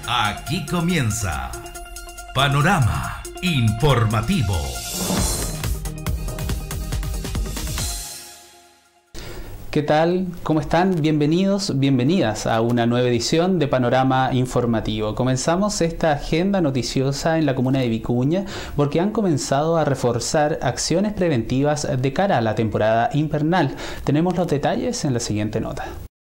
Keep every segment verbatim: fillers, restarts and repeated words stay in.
Aquí comienza Panorama Informativo. ¿Qué tal? ¿Cómo están? Bienvenidos, bienvenidas a una nueva edición de Panorama Informativo. Comenzamos esta agenda noticiosa en la comuna de Vicuña porque han comenzado a reforzar acciones preventivas de cara a la temporada invernal. Tenemos los detalles en la siguiente nota.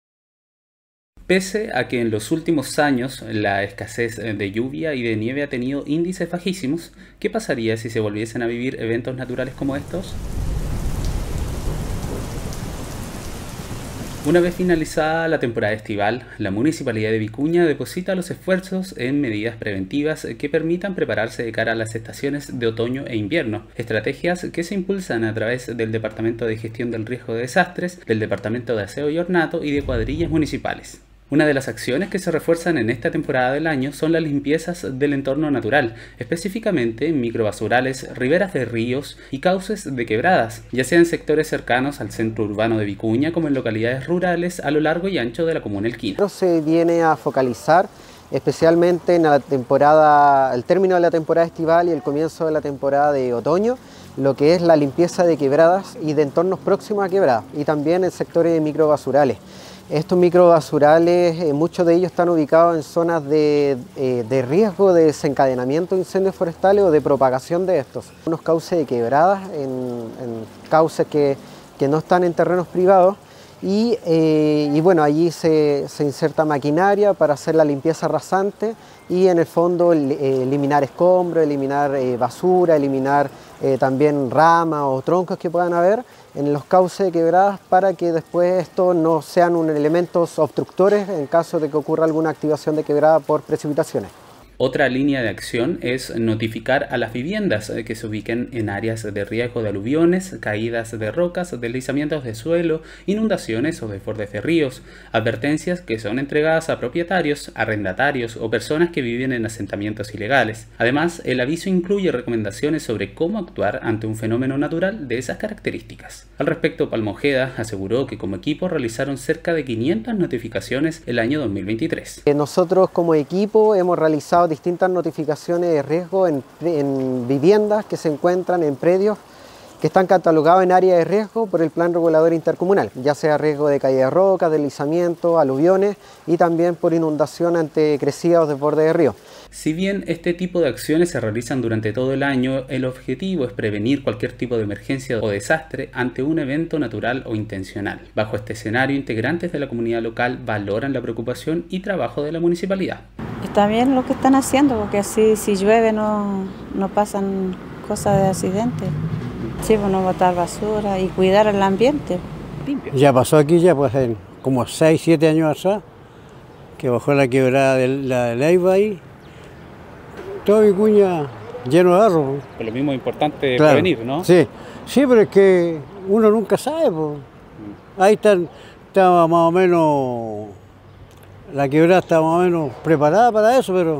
Pese a que en los últimos años la escasez de lluvia y de nieve ha tenido índices bajísimos, ¿qué pasaría si se volviesen a vivir eventos naturales como estos? Una vez finalizada la temporada estival, la Municipalidad de Vicuña deposita los esfuerzos en medidas preventivas que permitan prepararse de cara a las estaciones de otoño e invierno, estrategias que se impulsan a través del Departamento de Gestión del Riesgo de Desastres, del Departamento de Aseo y Ornato y de cuadrillas municipales. Una de las acciones que se refuerzan en esta temporada del año son las limpiezas del entorno natural, específicamente en microbasurales, riberas de ríos y cauces de quebradas, ya sea en sectores cercanos al centro urbano de Vicuña como en localidades rurales a lo largo y ancho de la comuna Elquina. Se viene a focalizar especialmente en la temporada, el término de la temporada estival y el comienzo de la temporada de otoño, lo que es la limpieza de quebradas y de entornos próximos a quebradas, y también en sectores de microbasurales. Estos microbasurales, eh, muchos de ellos están ubicados en zonas de, eh, de riesgo de desencadenamiento de incendios forestales o de propagación de estos. Unos cauces de quebradas, en, en cauces que, que no están en terrenos privados, y, eh, y bueno, allí se, se inserta maquinaria para hacer la limpieza rasante y en el fondo eh, eliminar escombros, eliminar eh, basura, eliminar eh, también ramas o troncos que puedan haber en los cauces de quebradas para que después estos no sean un elementos obstructores en caso de que ocurra alguna activación de quebrada por precipitaciones. Otra línea de acción es notificar a las viviendas que se ubiquen en áreas de riesgo de aluviones, caídas de rocas, deslizamientos de suelo, inundaciones o desbordes de ríos, advertencias que son entregadas a propietarios, arrendatarios o personas que viven en asentamientos ilegales. Además, el aviso incluye recomendaciones sobre cómo actuar ante un fenómeno natural de esas características. Al respecto, Palmojeda aseguró que como equipo realizaron cerca de quinientas notificaciones el año dos mil veintitrés. Nosotros como equipo hemos realizado distintas notificaciones de riesgo en, en viviendas que se encuentran en predios que están catalogados en área de riesgo por el Plan Regulador Intercomunal, ya sea riesgo de caída de rocas, deslizamientos, aluviones y también por inundación ante crecidas o desbordes de río. Si bien este tipo de acciones se realizan durante todo el año, el objetivo es prevenir cualquier tipo de emergencia o desastre ante un evento natural o intencional. Bajo este escenario, integrantes de la comunidad local valoran la preocupación y trabajo de la municipalidad. Está bien lo que están haciendo, porque así si llueve no, no pasan cosas de accidentes. Sí, pues no botar basura y cuidar el ambiente limpio. Ya pasó aquí ya pues como seis, siete años atrás, que bajó la quebrada de la de Leiva ahí, todo Vicuña lleno de barro. Pero lo mismo es importante claro, prevenir, ¿no? Sí, sí, pero es que uno nunca sabe, pues. Ahí está, estaba más o menos, la quebrada está más o menos preparada para eso, pero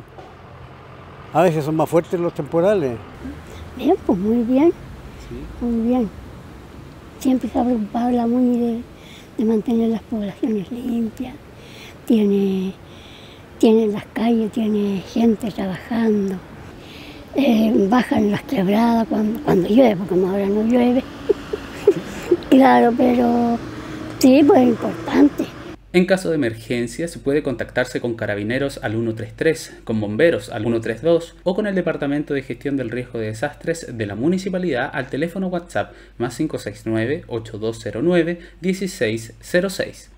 a veces son más fuertes los temporales. Bien, pues muy bien, sí. Muy bien. Siempre se ha preocupado la Muni de, de mantener las poblaciones limpias. Tiene, tiene las calles, tiene gente trabajando. Eh, bajan las quebradas cuando, cuando llueve, porque como ahora no llueve. Claro, pero sí, pues es importante. En caso de emergencia se puede contactarse con carabineros al ciento treinta y tres, con bomberos al ciento treinta y dos o con el Departamento de Gestión del Riesgo de Desastres de la Municipalidad al teléfono WhatsApp más cinco seis nueve, ocho dos cero nueve, uno seis cero seis.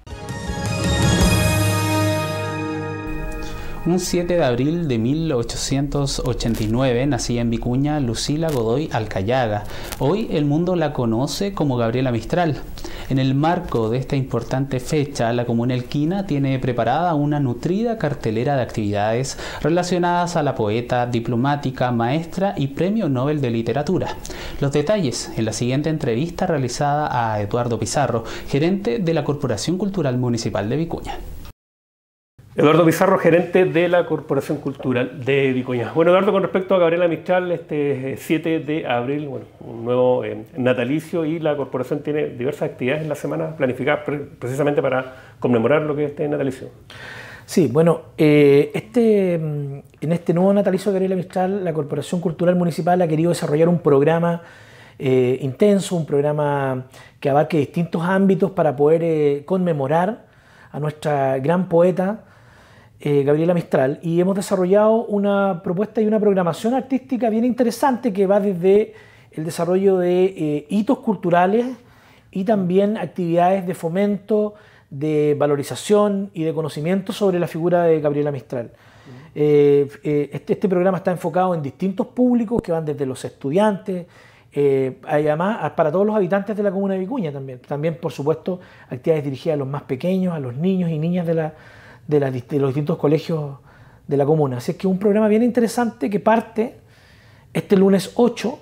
Un siete de abril de mil ochocientos ochenta y nueve nacía en Vicuña Lucila Godoy Alcayaga. Hoy el mundo la conoce como Gabriela Mistral. En el marco de esta importante fecha, la comuna Elquina tiene preparada una nutrida cartelera de actividades relacionadas a la poeta, diplomática, maestra y Premio Nobel de Literatura. Los detalles en la siguiente entrevista realizada a Eduardo Pizarro, gerente de la Corporación Cultural Municipal de Vicuña. Eduardo Pizarro, gerente de la Corporación Cultural de Vicuña. Bueno, Eduardo, con respecto a Gabriela Mistral, este siete de abril, bueno, un nuevo eh, natalicio, y la Corporación tiene diversas actividades en la semana planificadas pre precisamente para conmemorar lo que es este natalicio. Sí, bueno, eh, este, en este nuevo natalicio de Gabriela Mistral, la Corporación Cultural Municipal ha querido desarrollar un programa eh, intenso, un programa que abarque distintos ámbitos para poder eh, conmemorar a nuestra gran poeta eh, Gabriela Mistral, y hemos desarrollado una propuesta y una programación artística bien interesante que va desde el desarrollo de eh, hitos culturales y también actividades de fomento, de valorización y de conocimiento sobre la figura de Gabriela Mistral. Eh, eh, este, este programa está enfocado en distintos públicos que van desde los estudiantes, eh, además para todos los habitantes de la comuna de Vicuña también. También, por supuesto, actividades dirigidas a los más pequeños, a los niños y niñas de, la, de, la, de los distintos colegios de la comuna. Así es que es un programa bien interesante que parte este lunes ocho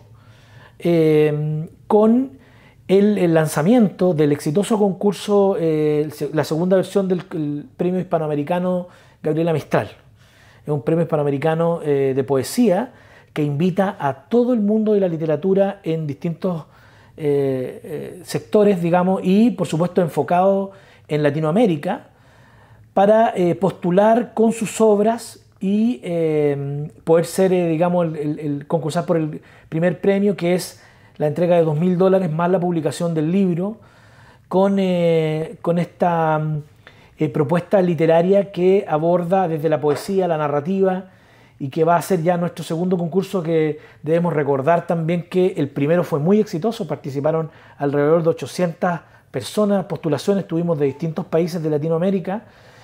eh, con El, el lanzamiento del exitoso concurso, eh, la segunda versión del premio hispanoamericano Gabriela Mistral. Es un premio hispanoamericano eh, de poesía que invita a todo el mundo de la literatura en distintos eh, eh, sectores, digamos, y por supuesto enfocado en Latinoamérica, para eh, postular con sus obras y eh, poder ser, eh, digamos, el, el, el concursar por el primer premio, que es la entrega de dos mil dólares más la publicación del libro, con, eh, con esta eh, propuesta literaria que aborda desde la poesía, la narrativa, y que va a ser ya nuestro segundo concurso, que debemos recordar también que el primero fue muy exitoso, participaron alrededor de ochocientas personas, postulaciones tuvimos de distintos países de Latinoamérica,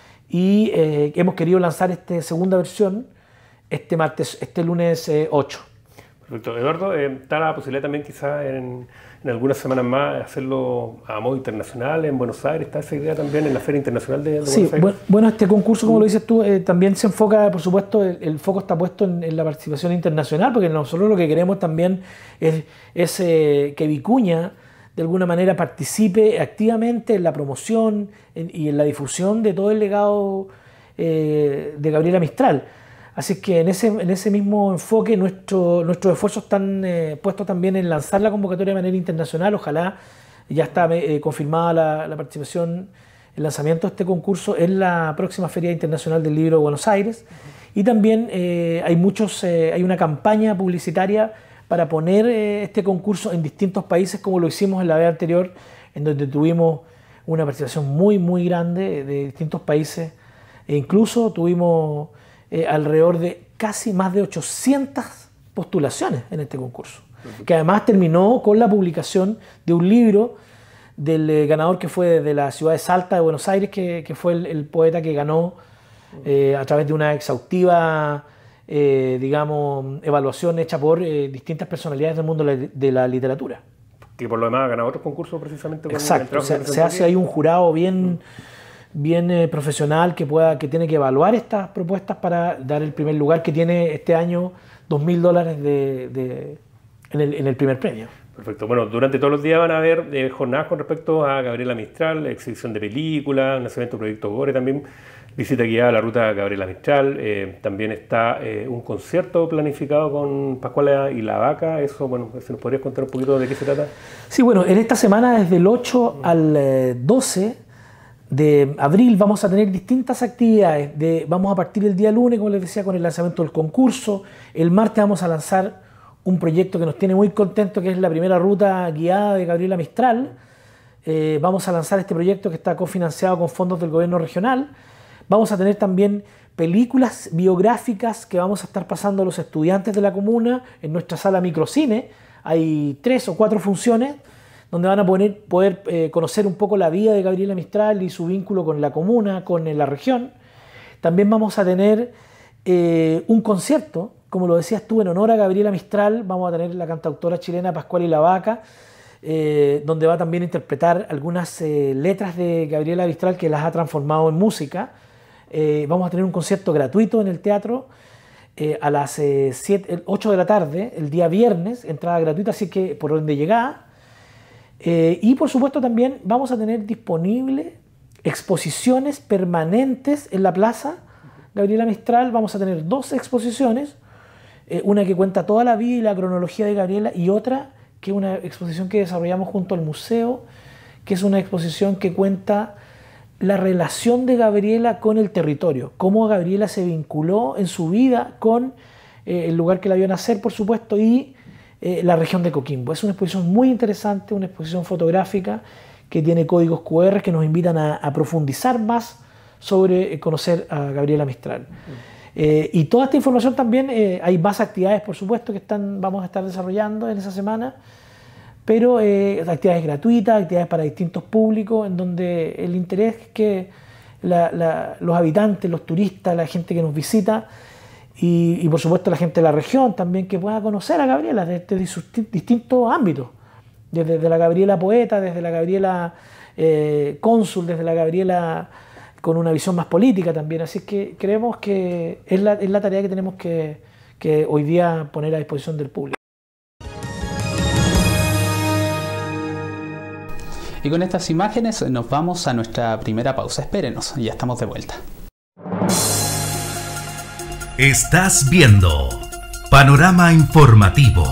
y eh, hemos querido lanzar esta segunda versión este, martes, este lunes eh, ocho. Perfecto. Eduardo, eh, ¿está la posibilidad también quizás en, en algunas semanas más de hacerlo a modo internacional en Buenos Aires? ¿Está esa idea también en la Feria Internacional de, de sí, Buenos Aires? Bueno, este concurso, como lo dices tú, eh, también se enfoca, por supuesto, el, el foco está puesto en, en la participación internacional, porque nosotros lo que queremos también es, es eh, que Vicuña de alguna manera participe activamente en la promoción en, y en la difusión de todo el legado eh, de Gabriela Mistral. Así que en ese, en ese mismo enfoque nuestro, nuestros esfuerzos están eh, puestos también en lanzar la convocatoria de manera internacional. Ojalá ya está eh, confirmada la, la participación, el lanzamiento de este concurso en la próxima Feria Internacional del Libro de Buenos Aires. Y también eh, hay, muchos, eh, hay una campaña publicitaria para poner eh, este concurso en distintos países, como lo hicimos en la vez anterior, en donde tuvimos una participación muy, muy grande de distintos países, e incluso tuvimos Eh, alrededor de casi más de ochocientas postulaciones en este concurso, que además terminó con la publicación de un libro del eh, ganador, que fue de la ciudad de Salta, de Buenos Aires, que, que fue el, el poeta que ganó eh, a través de una exhaustiva eh, digamos, evaluación hecha por eh, distintas personalidades del mundo de la, de la literatura. Que por lo demás ha ganado otros concursos precisamente. Con Exacto, o sea, se hace ahí un jurado bien... Mm. bien eh, profesional que pueda que tiene que evaluar estas propuestas para dar el primer lugar, que tiene este año dos mil dólares de, de, en, el, en el primer premio. Perfecto. Bueno, durante todos los días van a haber eh, jornadas con respecto a Gabriela Mistral, exhibición de películas, nacimiento del proyecto Gore también, visita guiada a la ruta Gabriela Mistral, eh, también está eh, un concierto planificado con Pascuala y la Vaca. Eso, bueno, ¿se nos podrías contar un poquito de qué se trata? Sí, bueno, en esta semana desde el ocho al eh, doce de abril vamos a tener distintas actividades. De, vamos a partir el día lunes, como les decía, con el lanzamiento del concurso. El martes vamos a lanzar un proyecto que nos tiene muy contentos, que es la primera ruta guiada de Gabriela Mistral. Eh, vamos a lanzar este proyecto que está cofinanciado con fondos del gobierno regional. Vamos a tener también películas biográficas que vamos a estar pasando a los estudiantes de la comuna en nuestra sala microcine. Hay tres o cuatro funciones donde van a poder, poder eh, conocer un poco la vida de Gabriela Mistral y su vínculo con la comuna, con eh, la región. También vamos a tener eh, un concierto, como lo decías tú, en honor a Gabriela Mistral. Vamos a tener la cantautora chilena Pascuala y la Vaca, eh, donde va también a interpretar algunas eh, letras de Gabriela Mistral que las ha transformado en música. Eh, vamos a tener un concierto gratuito en el teatro eh, a las eh, siete, ocho de la tarde, el día viernes, entrada gratuita, así que por orden de llegada. Eh, y por supuesto también vamos a tener disponibles exposiciones permanentes en la plaza Gabriela Mistral. Vamos a tener dos exposiciones, eh, una que cuenta toda la vida y la cronología de Gabriela, y otra que es una exposición que desarrollamos junto al museo, que es una exposición que cuenta la relación de Gabriela con el territorio, cómo Gabriela se vinculó en su vida con eh, el lugar que la vio nacer, por supuesto, y eh, la región de Coquimbo. Es una exposición muy interesante, una exposición fotográfica que tiene códigos cu erre que nos invitan a, a profundizar más sobre eh, conocer a Gabriela Mistral. Eh, y toda esta información también, eh, hay más actividades, por supuesto, que están, vamos a estar desarrollando en esa semana, pero eh, actividades gratuitas, actividades para distintos públicos, en donde el interés es que la, la, los habitantes, los turistas, la gente que nos visita y, y por supuesto la gente de la región también, que pueda conocer a Gabriela desde, desde sus distintos ámbitos, desde, desde la Gabriela poeta, desde la Gabriela eh, cónsul, desde la Gabriela con una visión más política también. Así que creemos que es la, es la tarea que tenemos que, que hoy día poner a disposición del público. Y con estas imágenes nos vamos a nuestra primera pausa. Espérenos, ya estamos de vuelta. Estás viendo Panorama Informativo.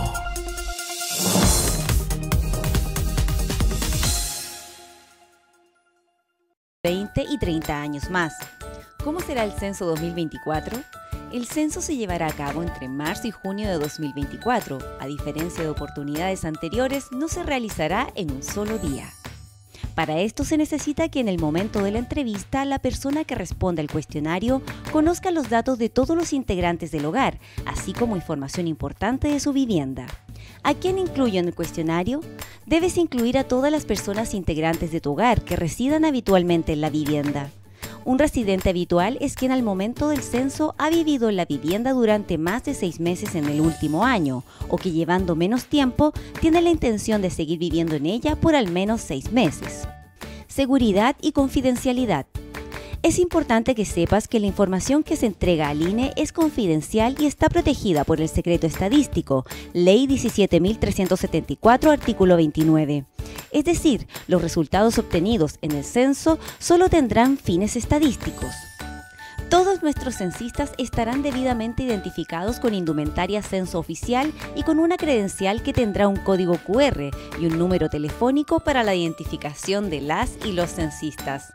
veinte y treinta años más. ¿Cómo será el censo dos mil veinticuatro? El censo se llevará a cabo entre marzo y junio de dos mil veinticuatro. A diferencia de oportunidades anteriores, no se realizará en un solo día. Para esto se necesita que en el momento de la entrevista la persona que responda al cuestionario conozca los datos de todos los integrantes del hogar, así como información importante de su vivienda. ¿A quién incluyo en el cuestionario? Debes incluir a todas las personas integrantes de tu hogar que residan habitualmente en la vivienda. Un residente habitual es quien al momento del censo ha vivido en la vivienda durante más de seis meses en el último año, o que llevando menos tiempo tiene la intención de seguir viviendo en ella por al menos seis meses. Seguridad y confidencialidad. Es importante que sepas que la información que se entrega al I N E es confidencial y está protegida por el secreto estadístico, Ley diecisiete mil trescientos setenta y cuatro, artículo veintinueve. Es decir, los resultados obtenidos en el censo solo tendrán fines estadísticos. Todos nuestros censistas estarán debidamente identificados con indumentaria censo oficial y con una credencial que tendrá un código cu erre y un número telefónico para la identificación de las y los censistas.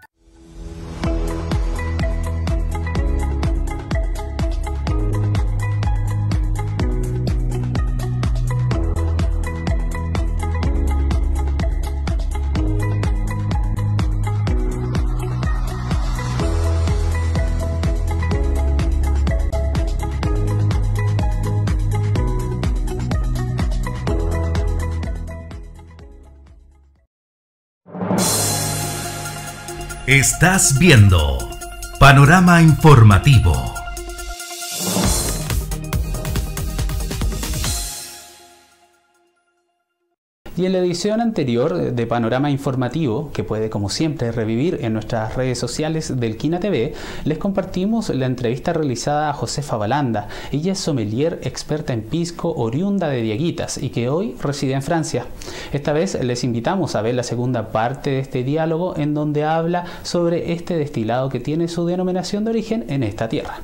Estás viendo Panorama Informativo. Y en la edición anterior de Panorama Informativo, que puede como siempre revivir en nuestras redes sociales del Quina T V, les compartimos la entrevista realizada a Josefa Balanda. Ella es sommelier experta en pisco, oriunda de Dieguitas y que hoy reside en Francia. Esta vez les invitamos a ver la segunda parte de este diálogo, en donde habla sobre este destilado que tiene su denominación de origen en esta tierra.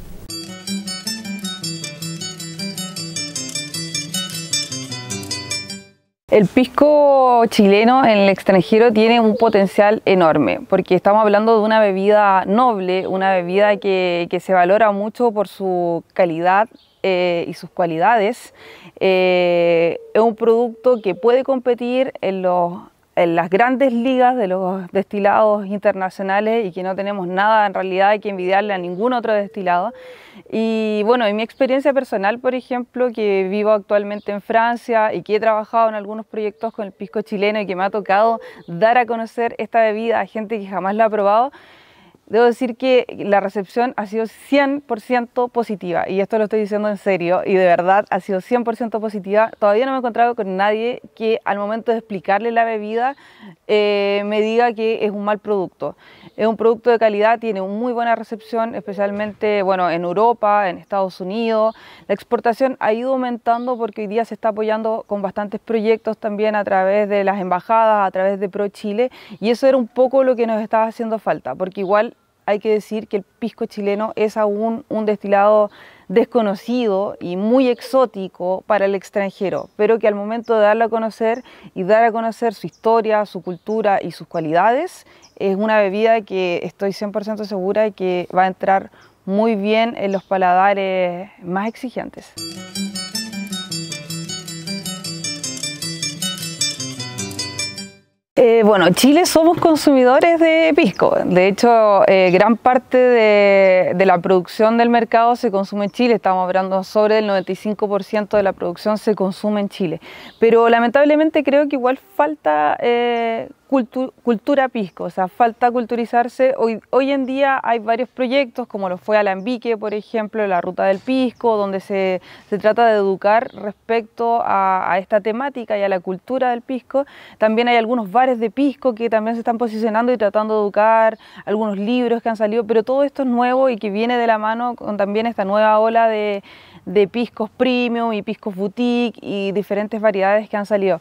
El pisco chileno en el extranjero tiene un potencial enorme, porque estamos hablando de una bebida noble, una bebida que, que se valora mucho por su calidad eh, y sus cualidades. Eh, es un producto que puede competir en, los, en las grandes ligas de los destilados internacionales y que no tenemos nada en realidad que envidiarle a ningún otro destilado. Y bueno, en mi experiencia personal, por ejemplo, que vivo actualmente en Francia y que he trabajado en algunos proyectos con el pisco chileno y que me ha tocado dar a conocer esta bebida a gente que jamás la ha probado, debo decir que la recepción ha sido cien por ciento positiva, y esto lo estoy diciendo en serio, y de verdad ha sido cien por ciento positiva. Todavía no me he encontrado con nadie que al momento de explicarle la bebida eh, me diga que es un mal producto. Es un producto de calidad, tiene una muy buena recepción, especialmente bueno, en Europa, en Estados Unidos. La exportación ha ido aumentando porque hoy día se está apoyando con bastantes proyectos también a través de las embajadas, a través de Pro Chile, y eso era un poco lo que nos estaba haciendo falta, porque igual hay que decir que el pisco chileno es aún un destilado desconocido y muy exótico para el extranjero, pero que al momento de darlo a conocer y dar a conocer su historia, su cultura y sus cualidades, es una bebida que estoy cien por ciento segura que va a entrar muy bien en los paladares más exigentes. Eh, bueno, Chile somos consumidores de pisco. De hecho, eh, gran parte de, de la producción del mercado se consume en Chile. Estamos hablando sobre el noventa y cinco por ciento de la producción se consume en Chile. Pero lamentablemente creo que igual falta eh, cultu cultura pisco, o sea, falta culturizarse. Hoy, hoy en día hay varios proyectos, como lo fue Alambique, por ejemplo, la Ruta del Pisco, donde se, se trata de educar respecto a, a esta temática y a la cultura del pisco. También hay algunos bares de pisco que también se están posicionando y tratando de educar, algunos libros que han salido, pero todo esto es nuevo y que viene de la mano con también esta nueva ola de, de piscos premium y piscos boutique y diferentes variedades que han salido.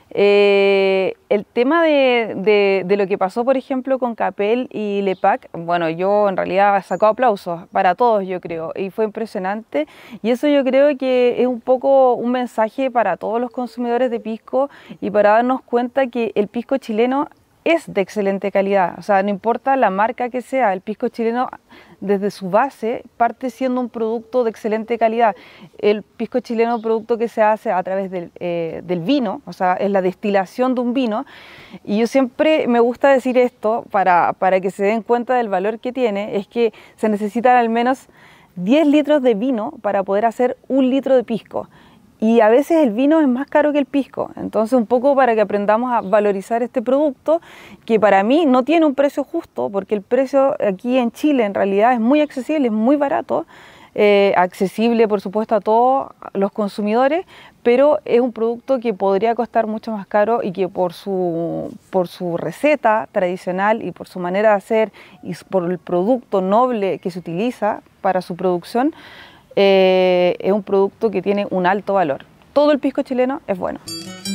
Eh, el tema de, de, de lo que pasó, por ejemplo, con Capel y Lepac, bueno, yo en realidad sacó aplausos para todos, yo creo, y fue impresionante, y eso yo creo que es un poco un mensaje para todos los consumidores de pisco y para darnos cuenta que el pisco chileno es de excelente calidad, o sea, no importa la marca que sea, el pisco chileno desde su base parte siendo un producto de excelente calidad. El pisco chileno es un producto que se hace a través del, eh, del vino, o sea, es la destilación de un vino, y yo siempre me gusta decir esto para, para que se den cuenta del valor que tiene, es que se necesitan al menos diez litros de vino para poder hacer un litro de pisco. Y a veces el vino es más caro que el pisco, entonces un poco para que aprendamos a valorizar este producto que para mí no tiene un precio justo, porque el precio aquí en Chile en realidad es muy accesible, es muy barato, eh, accesible por supuesto a todos los consumidores, pero es un producto que podría costar mucho más caro y que por su, por su receta tradicional y por su manera de hacer y por el producto noble que se utiliza para su producción, Eh, es un producto que tiene un alto valor. Todo el pisco chileno es bueno.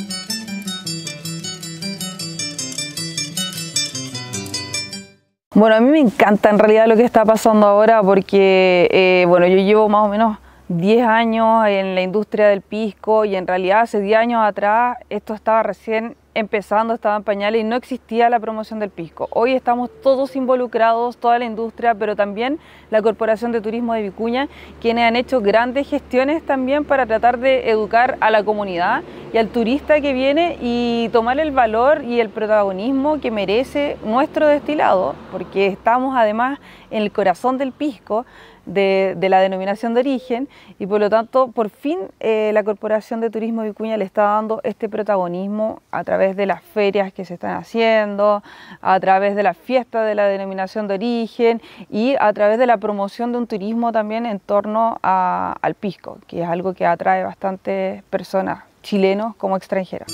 Bueno, a mí me encanta en realidad lo que está pasando ahora porque, eh, bueno, yo llevo más o menos diez años en la industria del pisco y en realidad hace diez años atrás esto estaba recién empezando, estaba en pañales y no existía la promoción del pisco. Hoy estamos todos involucrados, toda la industria, pero también la Corporación de Turismo de Vicuña, quienes han hecho grandes gestiones también para tratar de educar a la comunidad y al turista que viene y tomar el valor y el protagonismo que merece nuestro destilado, porque estamos además en el corazón del pisco, De, de la denominación de origen, y por lo tanto por fin eh, la Corporación de Turismo de Vicuña le está dando este protagonismo a través de las ferias que se están haciendo, a través de las fiestas de la denominación de origen y a través de la promoción de un turismo también en torno a, al pisco, que es algo que atrae bastantes personas, chilenos como extranjeros.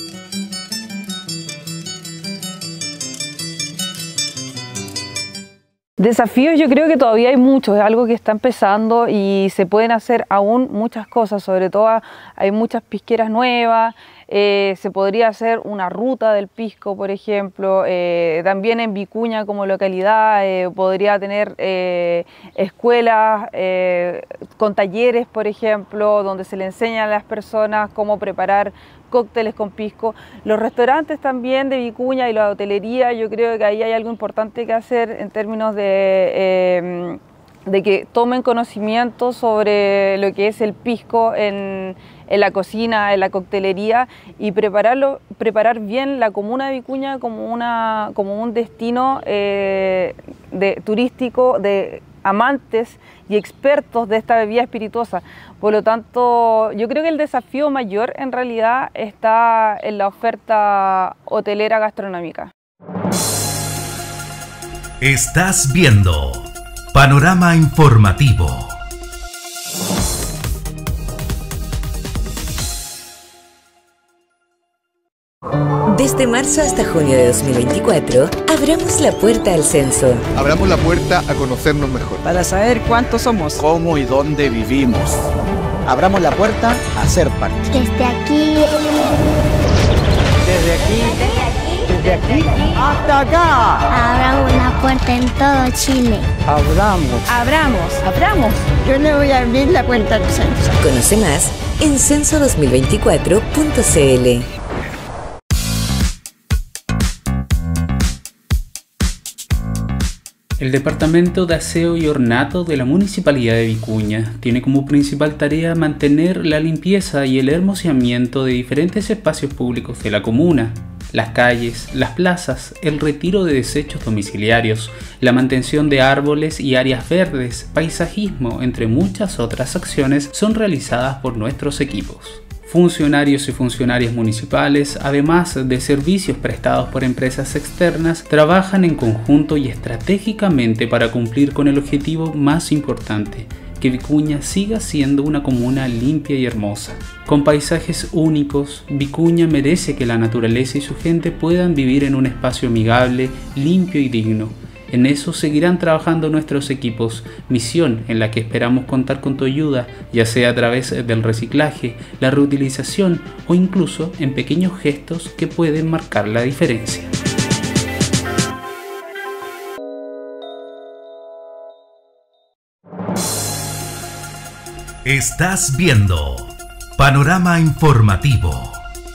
Desafíos yo creo que todavía hay muchos, es algo que está empezando y se pueden hacer aún muchas cosas, sobre todo hay muchas pisqueras nuevas, eh, se podría hacer una ruta del pisco, por ejemplo, eh, también en Vicuña como localidad eh, podría tener eh, escuelas eh, con talleres, por ejemplo, donde se le enseña a las personas cómo preparar cócteles con pisco. Los restaurantes también de Vicuña y la hotelería, yo creo que ahí hay algo importante que hacer en términos de, eh, de que tomen conocimiento sobre lo que es el pisco en, en la cocina, en la coctelería y prepararlo, preparar bien la comuna de Vicuña como, una, como un destino eh, de, turístico de amantes y expertos de esta bebida espirituosa. Por lo tanto, yo creo que el desafío mayor en realidad está en la oferta hotelera gastronómica. Estás viendo Panorama Informativo. Desde marzo hasta junio de dos mil veinticuatro, abramos la puerta al censo. Abramos la puerta a conocernos mejor. Para saber cuántos somos. Cómo y dónde vivimos. Abramos la puerta a ser parte. Desde aquí. Desde aquí. Desde aquí. desde aquí hasta acá. Abramos una puerta en todo Chile. Abramos. Abramos. Abramos. Yo le voy a abrir la puerta del censo. Conoce más en censo dos mil veinticuatro punto c l. El Departamento de Aseo y Ornato de la Municipalidad de Vicuña tiene como principal tarea mantener la limpieza y el hermoseamiento de diferentes espacios públicos de la comuna. Las calles, las plazas, el retiro de desechos domiciliarios, la mantención de árboles y áreas verdes, paisajismo, entre muchas otras acciones son realizadas por nuestros equipos. Funcionarios y funcionarias municipales, además de servicios prestados por empresas externas, trabajan en conjunto y estratégicamente para cumplir con el objetivo más importante, que Vicuña siga siendo una comuna limpia y hermosa. Con paisajes únicos, Vicuña merece que la naturaleza y su gente puedan vivir en un espacio amigable, limpio y digno. En eso seguirán trabajando nuestros equipos, misión en la que esperamos contar con tu ayuda, ya sea a través del reciclaje, la reutilización o incluso en pequeños gestos que pueden marcar la diferencia. Estás viendo Panorama Informativo.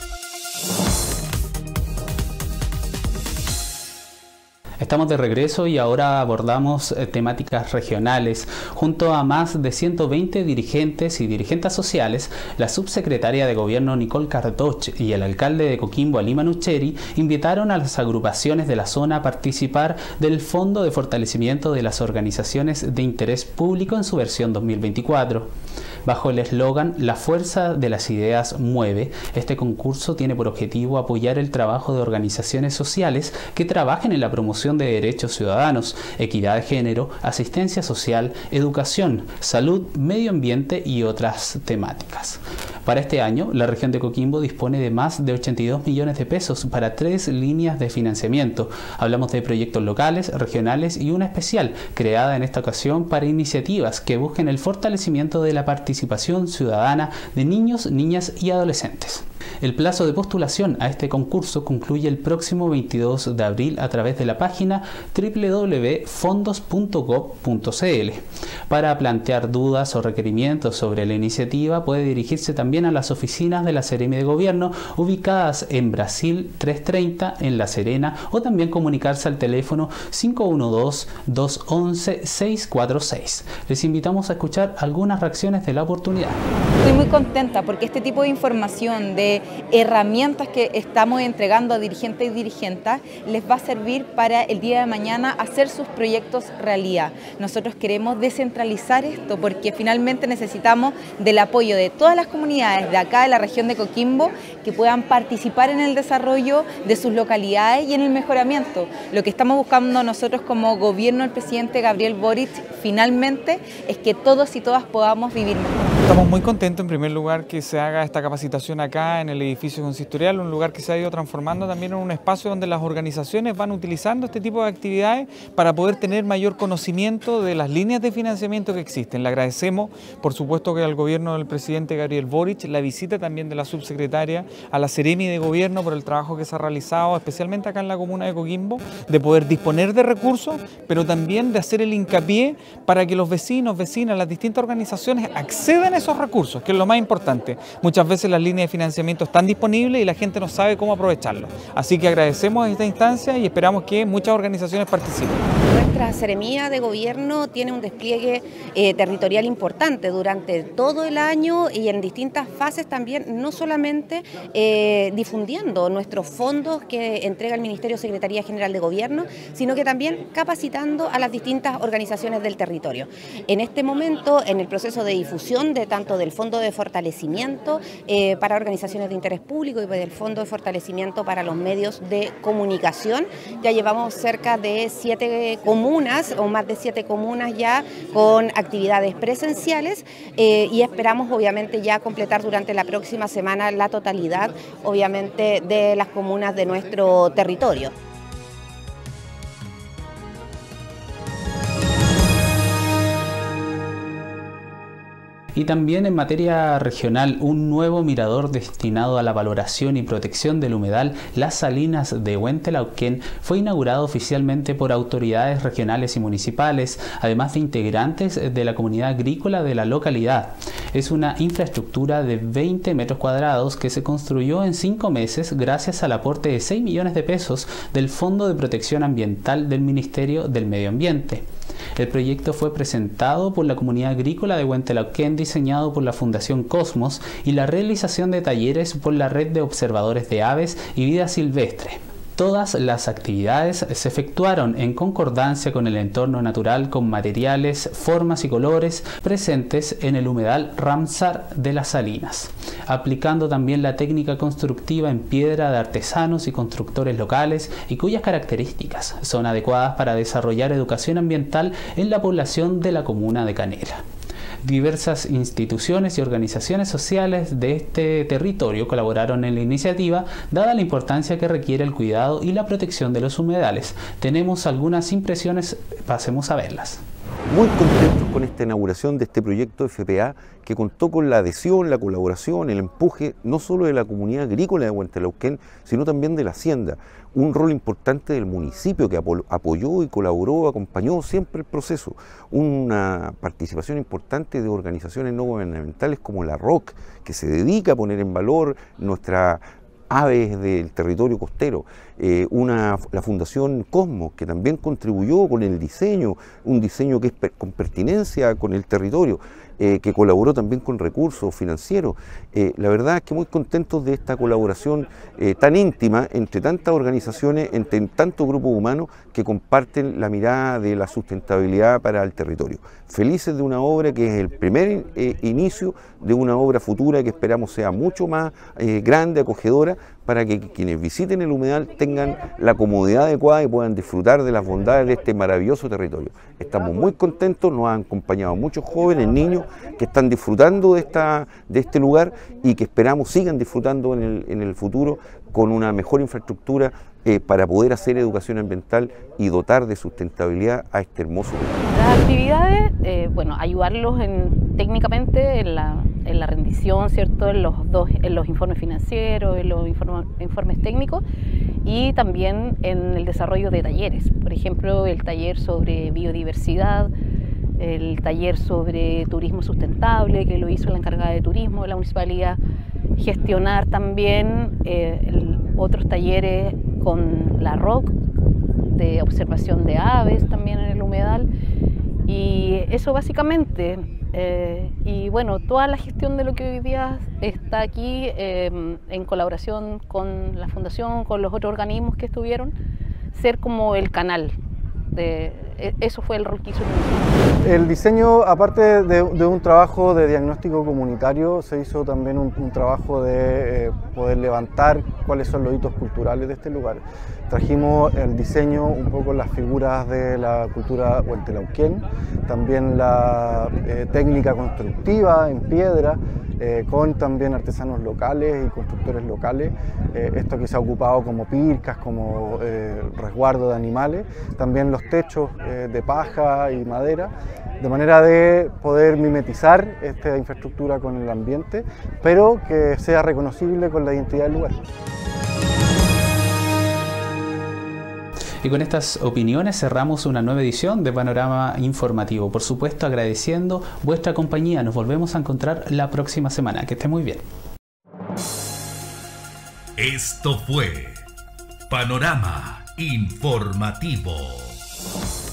Estamos de regreso y ahora abordamos eh, temáticas regionales. Junto a más de ciento veinte dirigentes y dirigentes sociales, la subsecretaria de Gobierno Nicole Cardoch y el alcalde de Coquimbo, Ali Manucheri, invitaron a las agrupaciones de la zona a participar del Fondo de Fortalecimiento de las Organizaciones de Interés Público en su versión dos mil veinticuatro. Bajo el eslogan "La fuerza de las ideas mueve", este concurso tiene por objetivo apoyar el trabajo de organizaciones sociales que trabajen en la promoción de derechos ciudadanos, equidad de género, asistencia social, educación, salud, medio ambiente y otras temáticas. Para este año, la región de Coquimbo dispone de más de ochenta y dos millones de pesos para tres líneas de financiamiento. Hablamos de proyectos locales, regionales y una especial, creada en esta ocasión para iniciativas que busquen el fortalecimiento de la participación ciudadana de niños, niñas y adolescentes. El plazo de postulación a este concurso concluye el próximo veintidós de abril a través de la página doble u doble u doble u punto fondos punto gob punto c l. Para plantear dudas o requerimientos sobre la iniciativa puede dirigirse también a las oficinas de la Seremi de Gobierno ubicadas en Brasil trescientos treinta en La Serena o también comunicarse al teléfono cinco uno dos, dos once, seis cuatro seis. Les invitamos a escuchar algunas reacciones de la oportunidad. Estoy muy contenta porque este tipo de información, de herramientas que estamos entregando a dirigentes y dirigentas les va a servir para el día de mañana hacer sus proyectos realidad. Nosotros queremos descentralizar esto porque finalmente necesitamos del apoyo de todas las comunidades de acá de la región de Coquimbo que puedan participar en el desarrollo de sus localidades y en el mejoramiento. Lo que estamos buscando nosotros como gobierno del presidente Gabriel Boric finalmente es que todos y todas podamos vivir mejor. Estamos muy contentos en primer lugar que se haga esta capacitación acá en el edificio consistorial, un lugar que se ha ido transformando también en un espacio donde las organizaciones van utilizando este tipo de actividades para poder tener mayor conocimiento de las líneas de financiamiento que existen. Le agradecemos, por supuesto, que al gobierno del presidente Gabriel Boric, la visita también de la subsecretaria a la Seremi de Gobierno por el trabajo que se ha realizado, especialmente acá en la comuna de Coquimbo, de poder disponer de recursos, pero también de hacer el hincapié para que los vecinos, vecinas, las distintas organizaciones accedan a esos recursos, que es lo más importante. Muchas veces las líneas de financiamiento están disponibles y la gente no sabe cómo aprovecharlo. Así que agradecemos esta instancia y esperamos que muchas organizaciones participen. Nuestra Seremía de Gobierno tiene un despliegue eh, territorial importante durante todo el año y en distintas fases también, no solamente eh, difundiendo nuestros fondos que entrega el Ministerio Secretaría General de Gobierno, sino que también capacitando a las distintas organizaciones del territorio. En este momento, en el proceso de difusión de tanto del Fondo de Fortalecimiento eh, para organizaciones de interés público y del Fondo de Fortalecimiento para los medios de comunicación, ya llevamos cerca de siete comunas o más de siete comunas ya con actividades presenciales eh, y esperamos obviamente ya completar durante la próxima semana la totalidad obviamente de las comunas de nuestro territorio. Y también en materia regional, un nuevo mirador destinado a la valoración y protección del humedal Las Salinas de Huentelauquén fue inaugurado oficialmente por autoridades regionales y municipales, además de integrantes de la comunidad agrícola de la localidad. Es una infraestructura de veinte metros cuadrados que se construyó en cinco meses gracias al aporte de seis millones de pesos del Fondo de Protección Ambiental del Ministerio del Medio Ambiente. El proyecto fue presentado por la comunidad agrícola de Huentelauquén, diseñado por la Fundación Cosmos, y la realización de talleres por la Red de Observadores de Aves y Vida Silvestre. Todas las actividades se efectuaron en concordancia con el entorno natural, con materiales, formas y colores presentes en el humedal Ramsar de Las Salinas, aplicando también la técnica constructiva en piedra de artesanos y constructores locales y cuyas características son adecuadas para desarrollar educación ambiental en la población de la comuna de Canela. Diversas instituciones y organizaciones sociales de este territorio colaboraron en la iniciativa, dada la importancia que requiere el cuidado y la protección de los humedales. Tenemos algunas impresiones, pasemos a verlas. Muy contentos con esta inauguración de este proyecto F P A que contó con la adhesión, la colaboración, el empuje no solo de la comunidad agrícola de Huentelauquén, sino también de la Hacienda. Un rol importante del municipio que apoyó y colaboró, acompañó siempre el proceso. Una participación importante de organizaciones no gubernamentales como la R O C, que se dedica a poner en valor nuestra aves del territorio costero, eh, una, la Fundación Cosmos, que también contribuyó con el diseño, un diseño que es per, con pertinencia con el territorio, eh, que colaboró también con recursos financieros. Eh, la verdad es que muy contentos de esta colaboración eh, tan íntima entre tantas organizaciones, entre tantos grupos humanos que comparten la mirada de la sustentabilidad para el territorio. Felices de una obra que es el primer eh, inicio de una obra futura que esperamos sea mucho más eh, grande, acogedora, para que quienes visiten el humedal tengan la comodidad adecuada y puedan disfrutar de las bondades de este maravilloso territorio. Estamos muy contentos, nos han acompañado muchos jóvenes, niños que están disfrutando de, esta, de este lugar y que esperamos sigan disfrutando en el, en el futuro con una mejor infraestructura eh, para poder hacer educación ambiental y dotar de sustentabilidad a este hermoso lugar. Las actividades, eh, bueno, ayudarlos en, técnicamente en la, en la rendición, ¿cierto? En los, dos, en los informes financieros, en los informe, informes técnicos y también en el desarrollo de talleres. Por ejemplo, el taller sobre biodiversidad, el taller sobre turismo sustentable que lo hizo la encargada de turismo de la municipalidad, gestionar también eh, el, otros talleres con la R O C de observación de aves también en el humedal, y eso básicamente. Eh, y bueno, toda la gestión de lo que hoy día está aquí eh, en colaboración con la Fundación, con los otros organismos que estuvieron, ser como el canal. De, eso fue el rol que hizo el El diseño, aparte de, de un trabajo de diagnóstico comunitario, se hizo también un, un trabajo de eh, poder levantar cuáles son los hitos culturales de este lugar. Trajimos el diseño, un poco las figuras de la cultura huentelauquén, también la eh, técnica constructiva en piedra, eh, con también artesanos locales y constructores locales, eh, esto que se ha ocupado como pircas, como eh, resguardo de animales, también los techos eh, de paja y madera, de manera de poder mimetizar esta infraestructura con el ambiente, pero que sea reconocible con la identidad del lugar. Y con estas opiniones cerramos una nueva edición de Panorama Informativo. Por supuesto, agradeciendo vuestra compañía. Nos volvemos a encontrar la próxima semana. Que esté muy bien. Esto fue Panorama Informativo.